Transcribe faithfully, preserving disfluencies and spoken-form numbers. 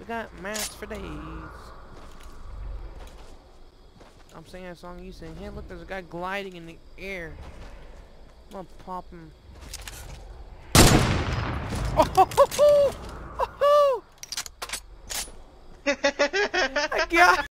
We got masks for days. I'm singing a song, you sing. Hey, look, there's a guy gliding in the air. I'm gonna pop him. Oh, ho, ho, ho! Oh, ho! I got